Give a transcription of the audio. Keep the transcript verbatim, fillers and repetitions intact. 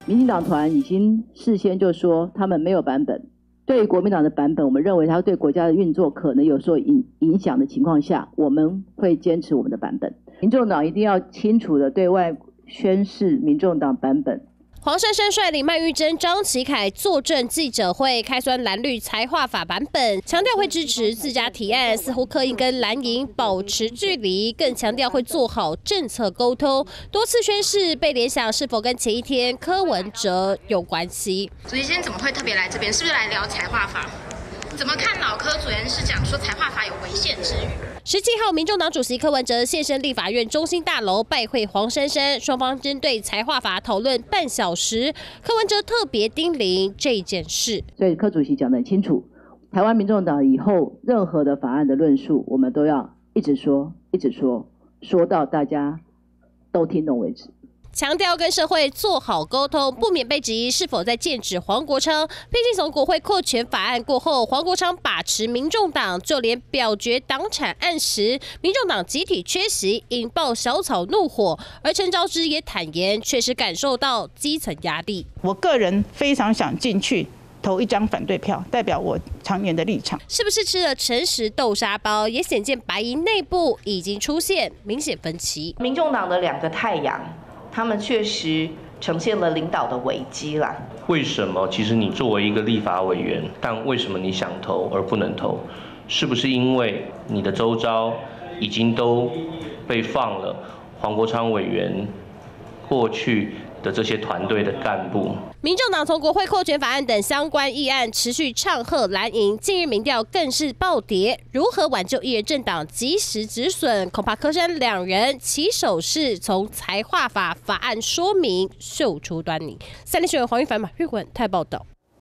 民进党团已经事先就说他们没有版本。对于国民党的版本，我们认为它对国家的运作可能有所影影响的情况下，我们会坚持我们的版本。民众党一定要清楚的对外宣示民众党版本。 黄珊珊率领麦玉珍、张启凯坐镇记者会，开酸蓝绿才华法版本，强调会支持自家提案，似乎刻意跟蓝营保持距离，更强调会做好政策沟通。多次宣示被联想是否跟前一天柯文哲有关系？ 主席今天怎么会特别来这边？是不是来聊才华法？怎么看老柯昨天是讲说才华法有违宪之语？ 十七号，民众党主席柯文哲现身立法院中心大楼拜会黄珊珊，双方针对才华法讨论半小时。柯文哲特别叮咛这件事， 所以柯主席讲得很清楚，台湾民众党以后任何的法案的论述，我们都要一直说，一直说，说到大家都听懂为止。 强调跟社会做好沟通，不免被质疑是否在剑指黄国昌。毕竟从国会扩权法案过后，黄国昌把持民众党，就连表决党产案时，民众党集体缺席，引爆小草怒火。而陈昭之也坦言，确实感受到基层压力。 我个人非常想进去投一张反对票，代表我常年的立场。 是不是吃了诚实豆沙包，也显见白营内部已经出现明显分歧。 民众党的两个太阳，他们确实呈现了领导的危机啦。 为什么？其实你作为一个立法委员，但为什么你想投而不能投？是不是因为你的周遭已经都被放了黄国昌委员过去的这些团队的干部？ 民众党从国会扩权法案等相关议案持续唱和蓝营，近日民调更是暴跌。如何挽救一人政党及时止损，恐怕柯珊两人起手式从才华法法案说明嗅出端倪。三立新闻黄玉凡、马玉文台报道。